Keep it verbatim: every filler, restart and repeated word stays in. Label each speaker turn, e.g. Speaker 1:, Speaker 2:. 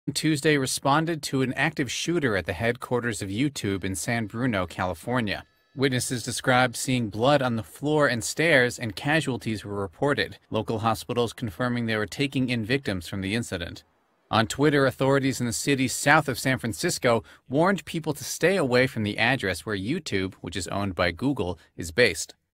Speaker 1: Tuesday responded to an active shooter at the headquarters of YouTube in San Bruno, California. Witnesses described seeing blood on the floor and stairs, and casualties were reported, local hospitals confirming they were taking in victims from the incident. On Twitter, authorities in the city south of San Francisco warned people to stay away from the address where YouTube, which is owned by Google, is based.